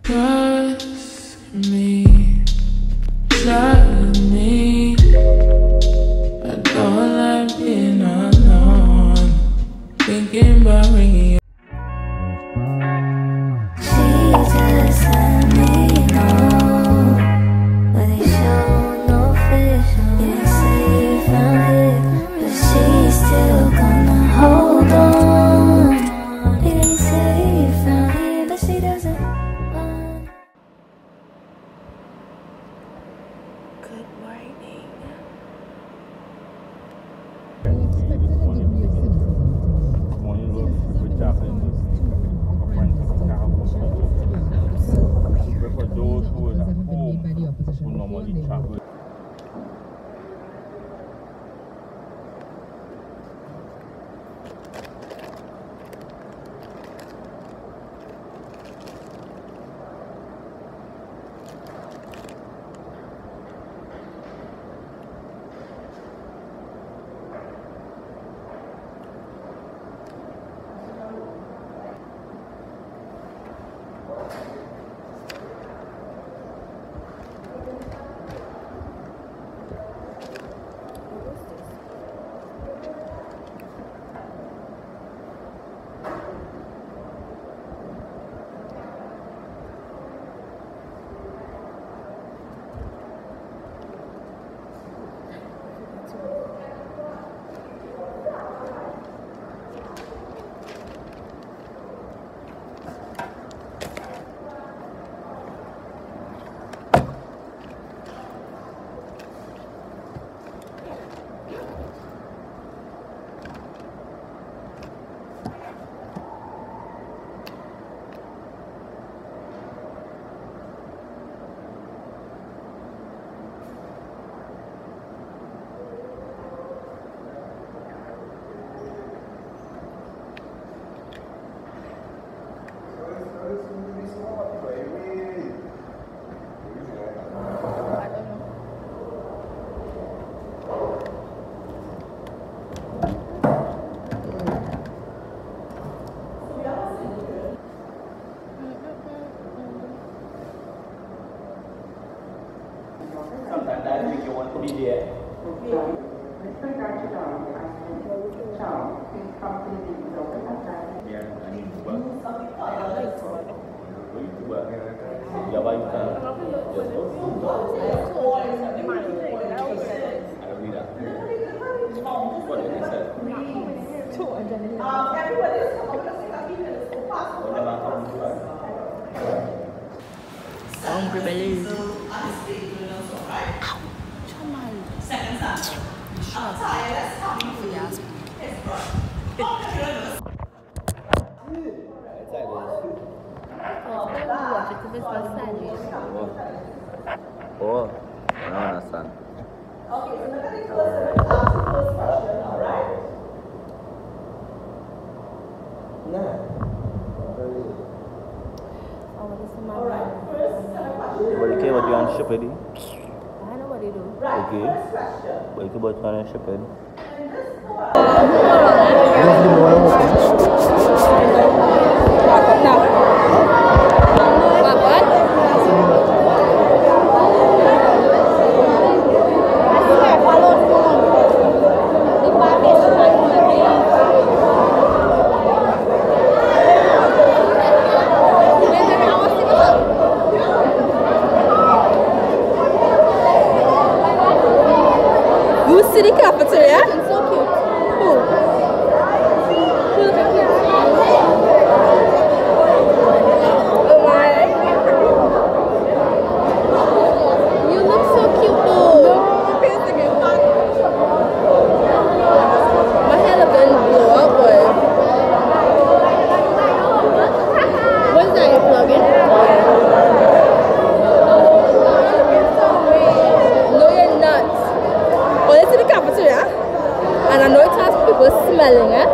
Trust me, trust me. I don't like being alone. Thinking about ringing you. She just let me know, but they show no fish. They say you found it, but she's still gonna hold on. They say you found it, but she doesn't want. Good morning. For those who are at home, who normally travel. Sometimes I think you want to be there. Yeah, I need to work. Yeah, but you can just go. I don't need that. What did they say? Hungry belly. Oh, I don't understand. Okay, so look at the first ask the first question now, right? Alright, first set of questions. But you care what you on ship, Eddie? I know what they do. Right, Okay. first question. But you care what you on ship, Eddie? In this You see the cafeteria? It's so cute. Who? Oh my. You look so cute though. My hair look good and blow up, boy. What is that you're plugging? No, you're not. Oh, this is the cafeteria, and I know it has people smelling, eh?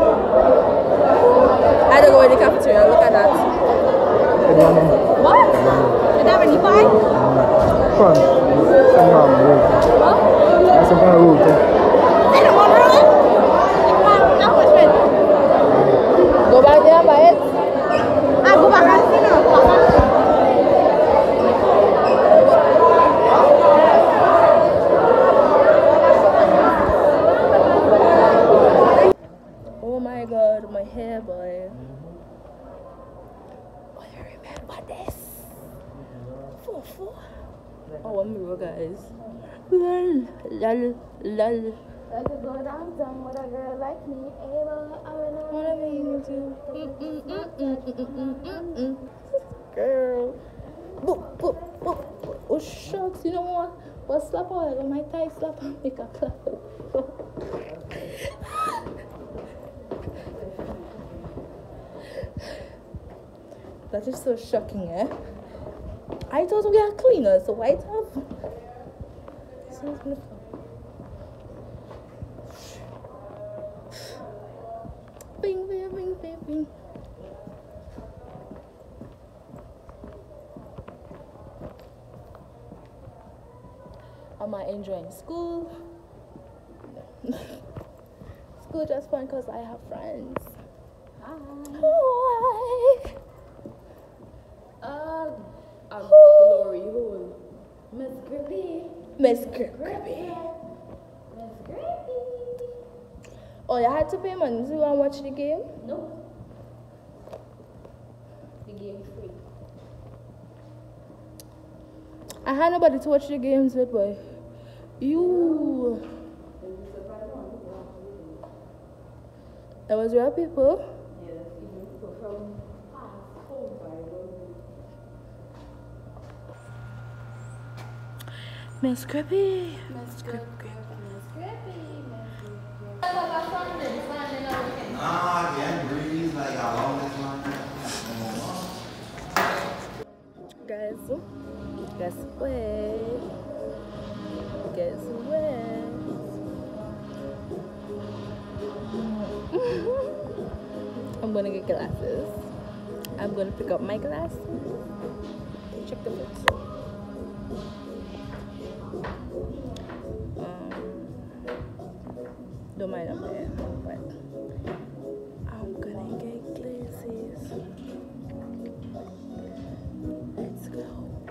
I don't go in the cafeteria, look at that. What? Did that really fine? Fun. Some kind of road. What? That's some kind of road. I don't want to run. How much rent? Go back there and buy it. I go back and see now. Oh, 4. Oh, 1 minute, guys. Lol. I could go downtown with a girl like me. Wanna be you too. Girl. Boop, boop, boop. Oh, shucks. You know what? What slap on my thigh slap and make a clap. That is so shocking, eh? I thought we are cleaners, so white have. Sounds beautiful. Bing, bing, bing, bing, bing. Am I enjoying school? No. School just fun because I have friends. Hi. Glory hole. Miss Grippy. Miss Grippy. Miss Grippy. Oh, you had to pay money to go and watch the game? No. The game free. I had nobody to watch the games with, boy. You. That was real people? Yes, even people from past home Bible. Miss Grippy. Miss Grippy. Miss Grippy. Breeze like how long this one? Guys, guess what? Guess what? I'm gonna get glasses. I'm gonna pick up my glasses. Check the fit. Don't mind up there, but I'm gonna get glasses. Let's go.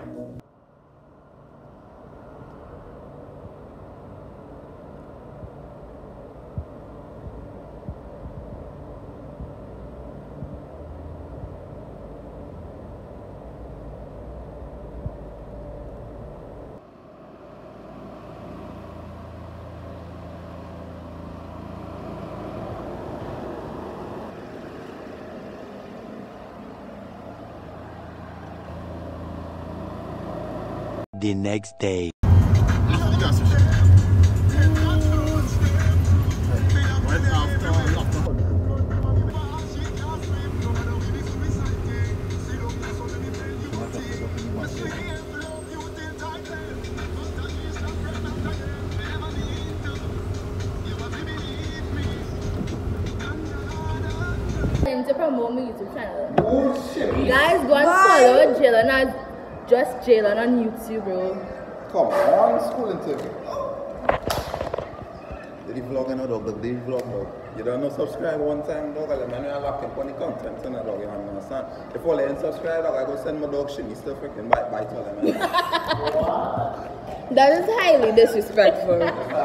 The next day. To promote my YouTube channel. Guys, go and follow Jalen as just Jalen on YouTube, bro. Come on, school interview. Did you vlog and dog? Did you vlog dog? You don't know subscribe one time, dog. I mean, I lock up on the content and dog. You understand? If all they subscribe, dog, I go send my dog shit. Stuff freaking bite all them. That is highly disrespectful.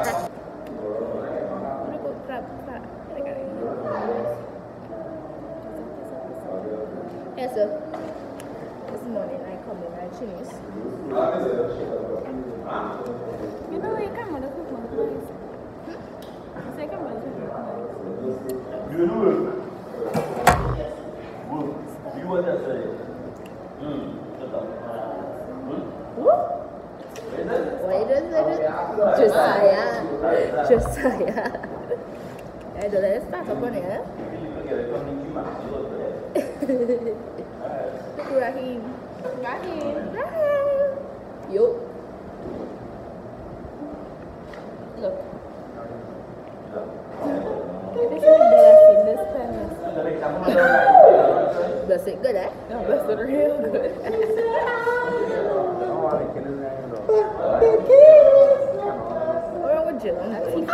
Yes, sir. This morning I come in and Chinese. You know, your camera doesn't look nice. You say camera doesn't look nice. You know it. You want to say? Wait a minute. Josiah. I don't let it start up on here. Rahim. Yo. Look. This is blessed. This pen is. Bless it good, eh? No, blessed it real good. What's wrong with Jill?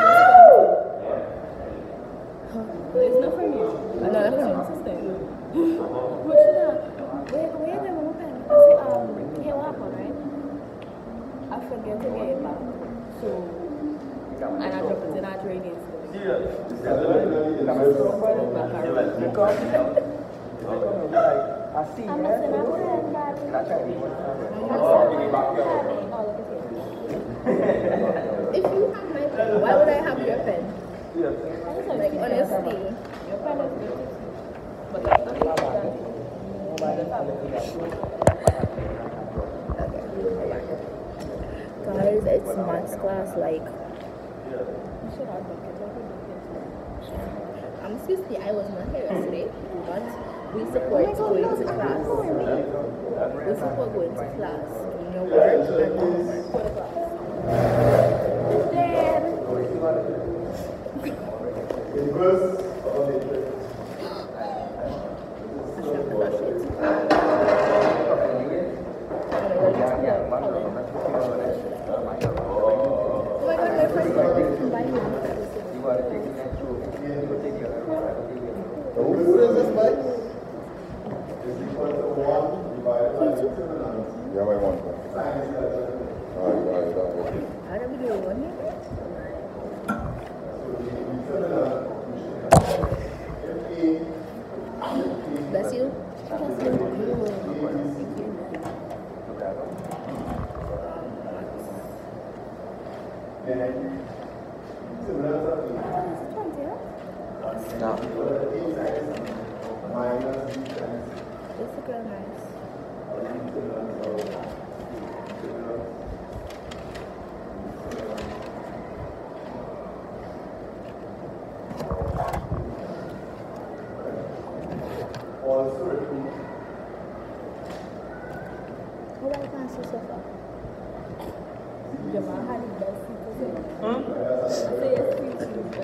It's not from you. I know that's from What's that? Where the one pen? I say, here what happened, right? I forget to get it back. So, and I drop it in our trading store. I see I'm missing out on that. that. If you have my pen, why would I have your pen? Like, honestly. Your pen is good. But that's not guys, it's maths class, like. Excuse me, I was not here yesterday, but we support going to class. We support going to class, doing your work, and homework for the class. Yeah, I want that. Alright. I don't be doing one here. Bless you. This is girl nice. What I can see so far? Your mom had the best seat to say. Say yes, please.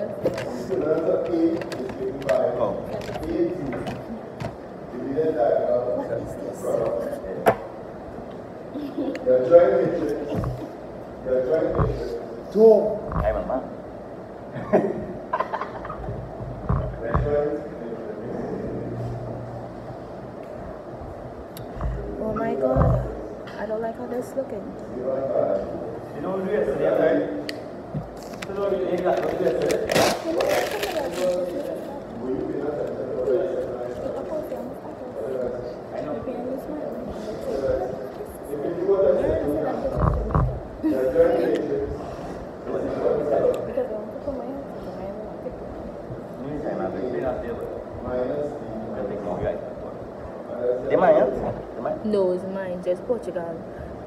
What is this? Hey, mama. Oh my god. I don't like how this looking. You know what we do yesterday, right? You know what we do yesterday? No, it's mine, just Portugal.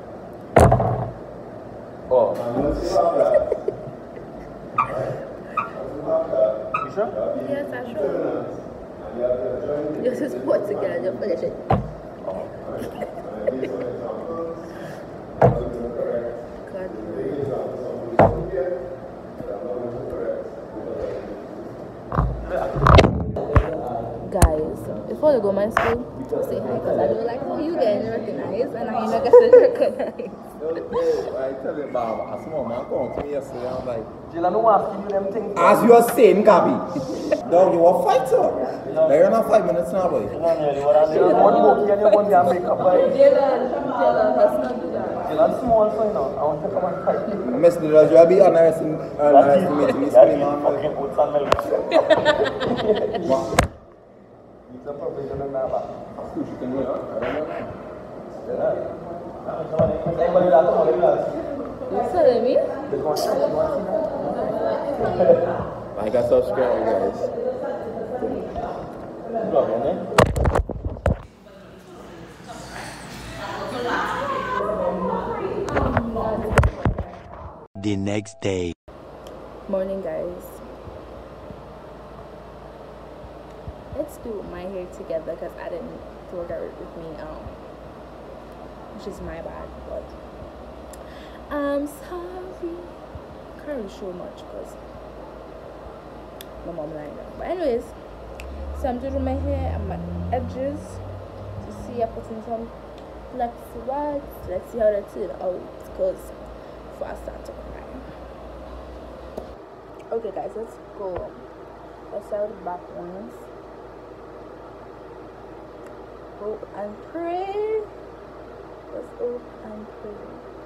Oh. You sure? Yes, I'm sure. This is Portugal, just finish it. Guys, before you go my school, say hi because I don't like how you getting recognized and I ain't not getting recognized. I tell you, Bob, a small man called to me yesterday. I'm like, Jill, no asking you them things. as you are saying, Gabby, dog, you are a fighter. They're not 5 minutes now, boy. You don't really want to do one book and you want to make up, boy. Jill, small, so you know, I want to come and fight. Mr. Dodge, you'll be underestimating me, scream on, boy. Fucking oats and milk. It's a professional now, but. You can do it, I don't know. Anybody that come on, You telling me? Like and subscribe, guys. The next day. Morning, guys. Let's do my hair together because I didn't throw that with me, which is my bad, but I'm sorry. Can't really show much because my mom lined up. But anyways, so I'm doing my hair and my edges to see. I put in some flexi wax. Let's see how that turns out because before I start to cry. Okay, guys, let's go. Let's start with the back ones. Hope and pray. Let's hope and pray.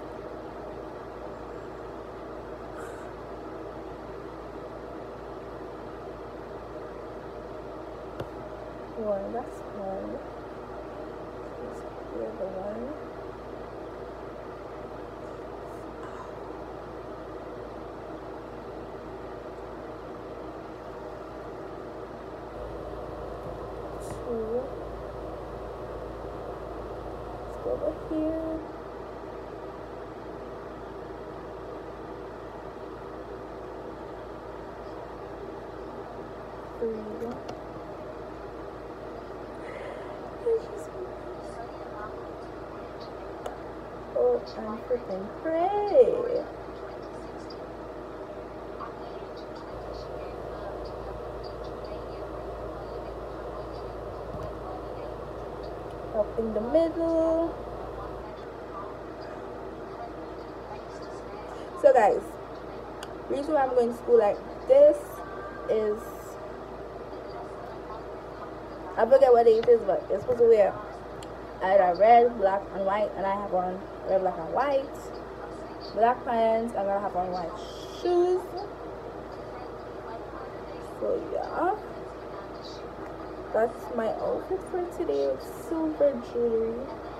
One, that's one. Let's clear the one. over here. Oh, and freaking pray. Up in the middle. So guys, the reason why I'm going to school like this is, I forget what it is, but it's supposed to wear either red, black, and white, and I have on red, black, and white. Black pants. I'm gonna have on white shoes. So yeah, that's my outfit for today with silver jewelry.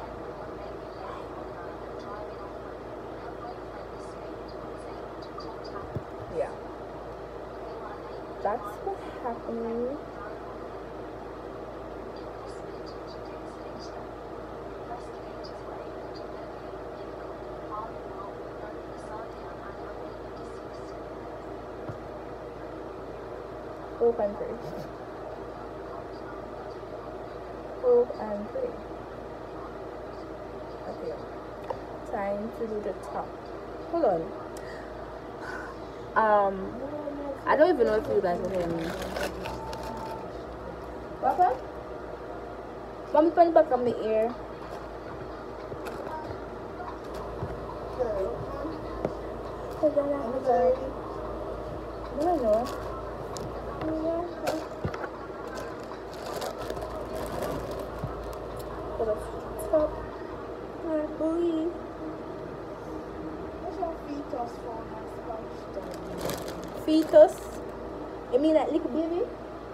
Yeah, that's what's happening. Hope and pray. Hope and pray. Okay. Time to do the top. Hold on. I don't even know if you guys will hear me. Papa? Mommy, put it back on the ear. I don't know. For the top, I believe. What's your fetus for my sponge? Fetus? You mean like little baby?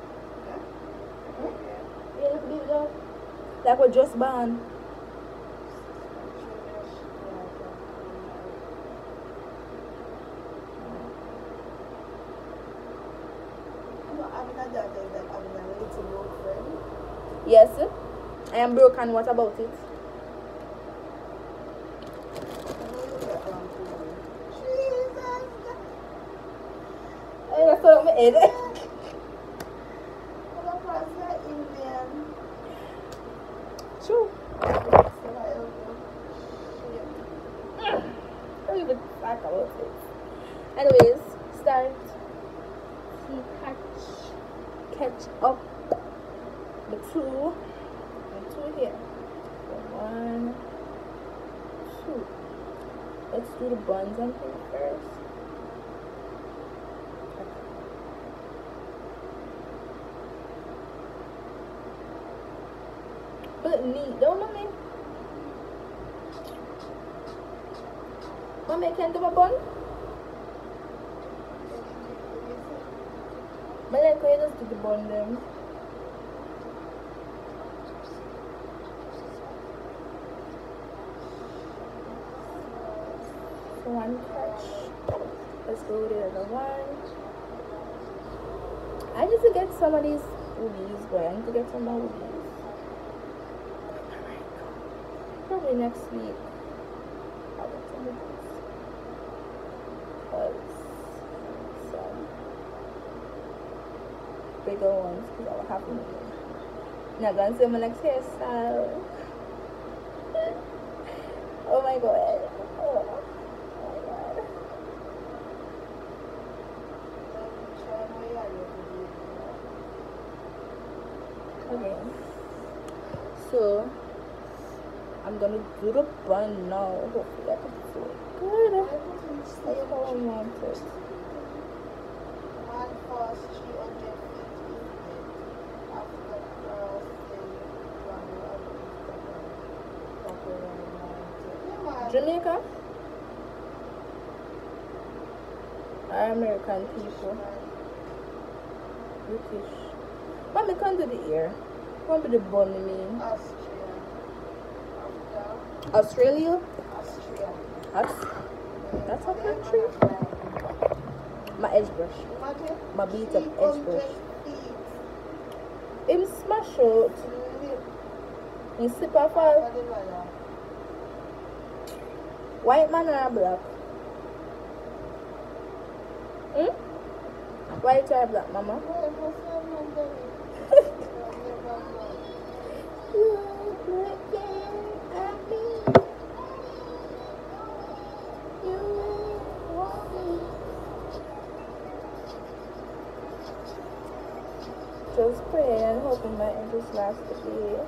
Yeah, little baby dog. Like we're just born. Yes, I am broken. What about it? I just thought my head. True. Don't even talk about it. Anyways, start to catch up the two here. So 1, 2. Let's do the buns and things first. But neat, don't mommy? Mommy, can do my bun? But like, I just do the bun them. So 1 catch. Let's go with the other one. I need to get some of these woolies, but I need to get some more woolies. Probably next week. I'll get some of these. Because some bigger ones, because I will have them. Not gonna see my next hairstyle. Oh my god. Oh. Okay, so I'm gonna do the bun now. Hopefully I can do it good. That's how I want it. Jamaica or American people? British. Mommy, come to the ear. Come to the bun, I mean. Australia? That's a country? My edge brush. My beat up edge brush. Him smash out. He sip off all. White man or black? Hmm? White or black, mama? Just pray and hoping my interest lasts the day.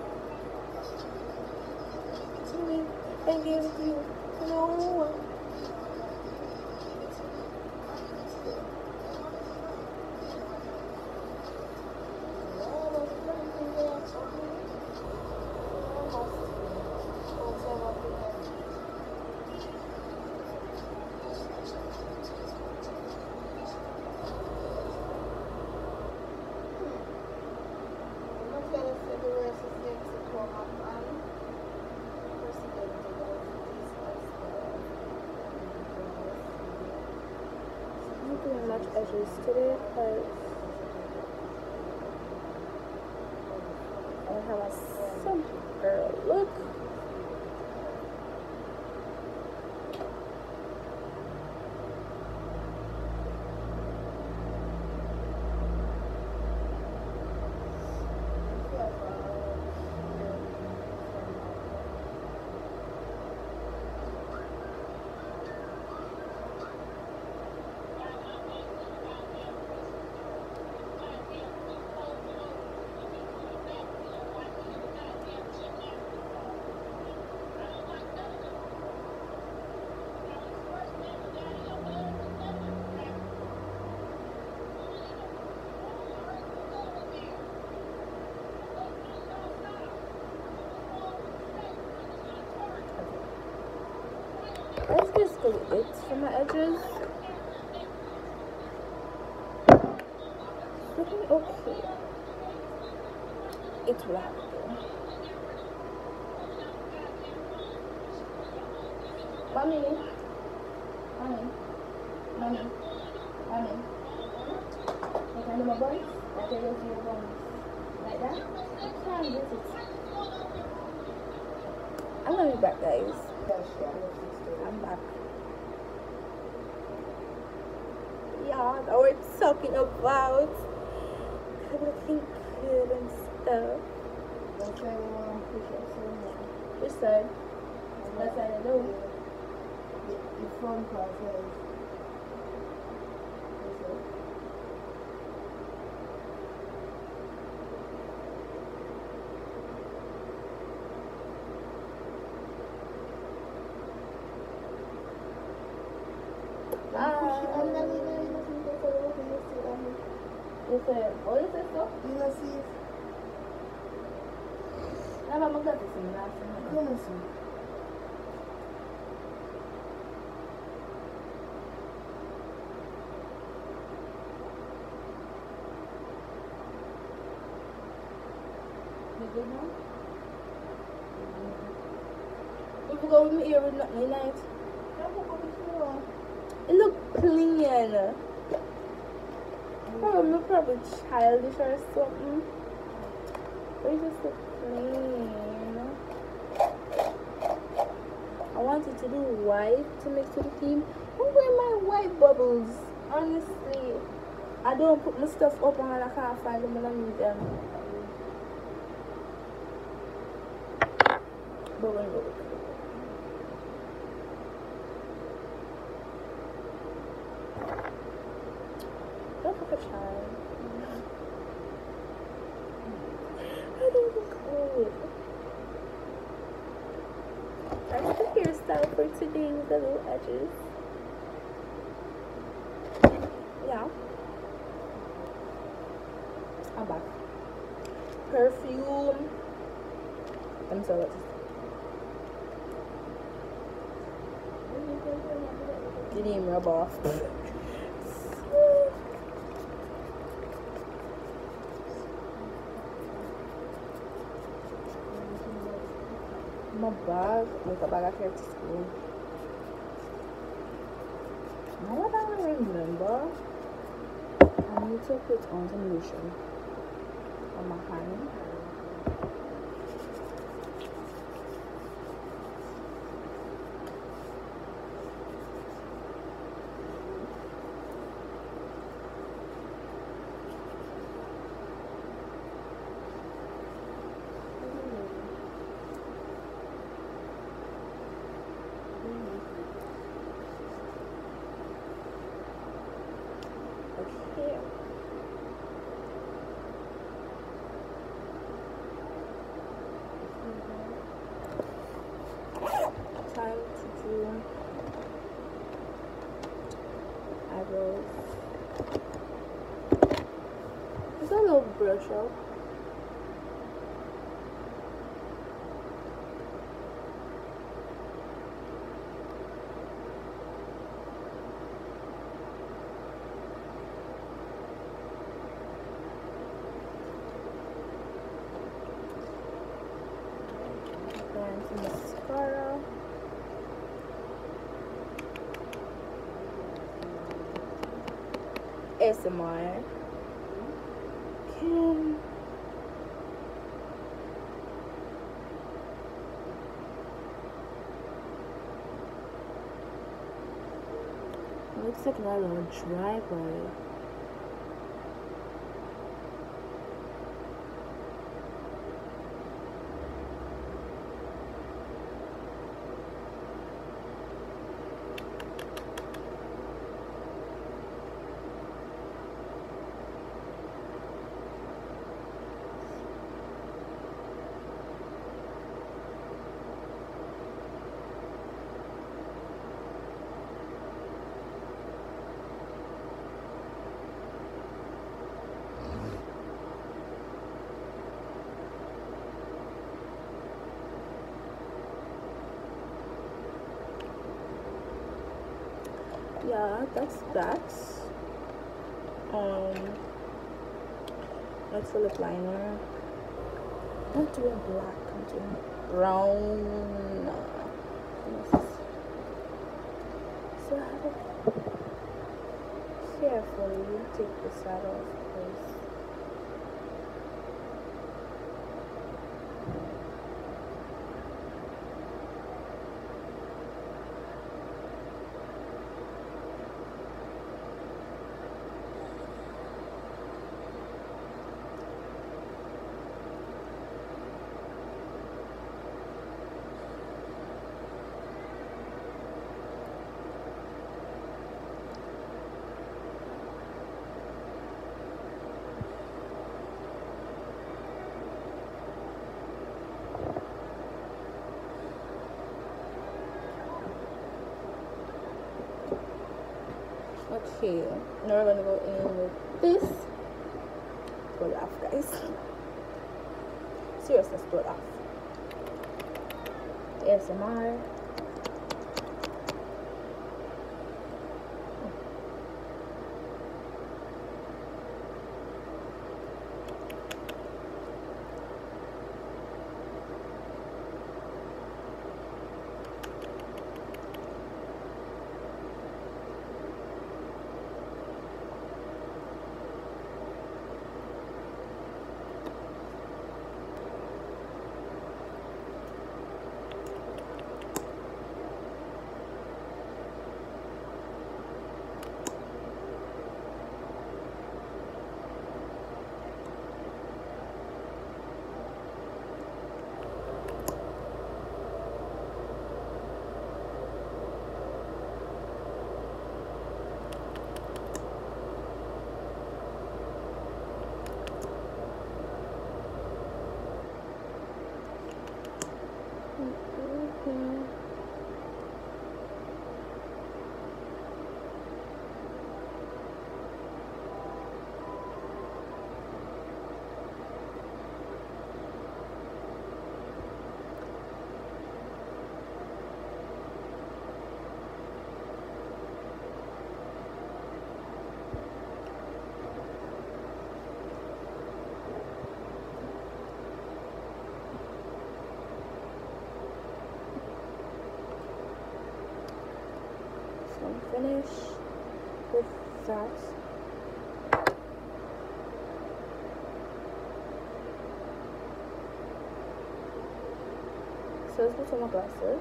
To me and give it to you. No one. Doing much edges today because I have a simple girl look. That's basically it for my edges. Looking okay. It will have to go. Mommy. You can do my buns? Like I do your buns. Like that? Can't get it. I'm gonna be back, guys. I'm back. Yeah, now we're talking about looking good and stuff. Which side? That side I know. The front part first. You said, what is it so? You don't see it. I'm going to see it last time. You don't see it. You good now? If you go with me here with nothing night. It look clean. I'm probably childish or something. But it just look clean. I wanted to do white to mix with the theme. Where my white bubbles? Honestly, I don't put my stuff up and I can't find them when I need them. Bubble. Don't look a child. I don't look old. That's the hairstyle for today with the little edges. Yeah. I'm back. Perfume. I'm sorry. Didn't even rub off. My bag, like a bag I carry to school. Now what I remember, I need to put on some lotion on my hand. eyebrows. It's a little brush up. And some mascara. ASMR. Looks like not on dry, but yeah, that's that. That's the lip liner. I'm not doing black, I'm doing brown. So I have to carefully take the side off because okay, now we're gonna go in with this. Go laugh, guys. Seriously, go laugh. ASMR. Finish with that. So let's put on my glasses.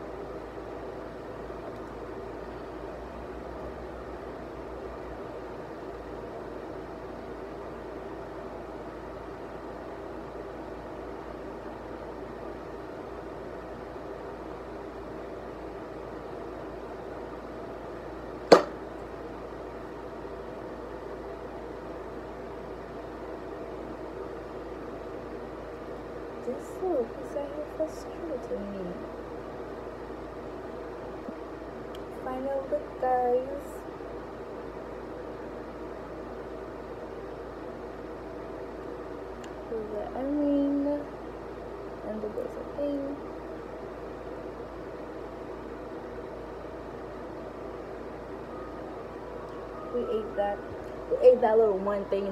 This look is actually frustrating me. Final look, guys. Irene and the boys are playing. We ate that. We ate that little one thing.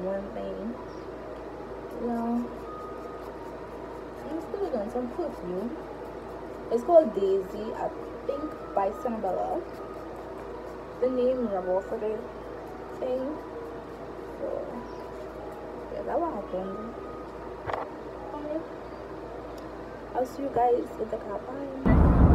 Now, I'm still doing some perfume. It's called Daisy, I think, by Sonabella. The name Rebel for the thing. So, yeah, that what happened. I'll see you guys in the car. Bye.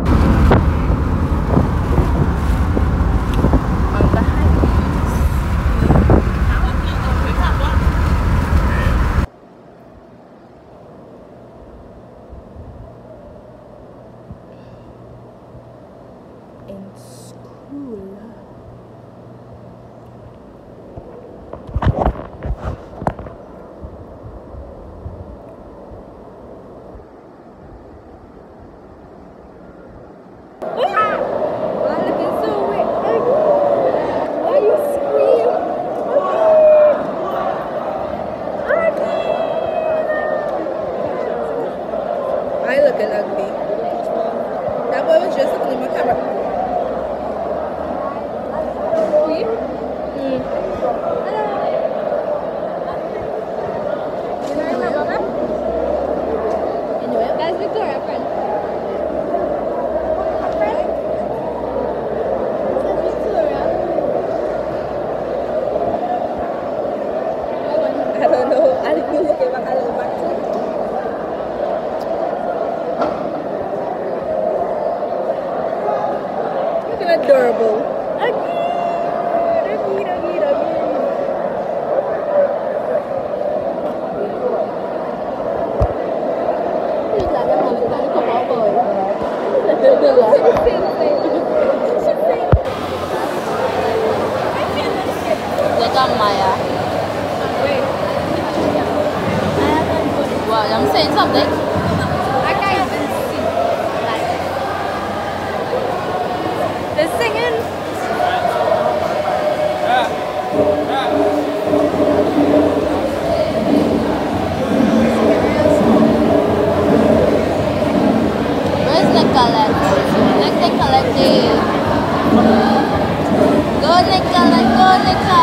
Adorable. Look at Maya. Wow, I'm saying something. I can't even see. They're singing. Where's Nicolette? Let's Nicolette. Go Nicolette, go Nicolette.